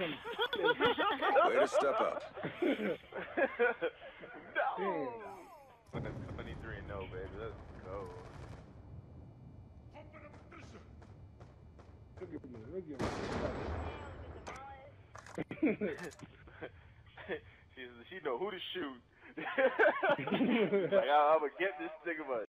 Way to step up. No! 23-0, baby. Let's go. She know who to shoot. Like, I'm gonna get this nigga, but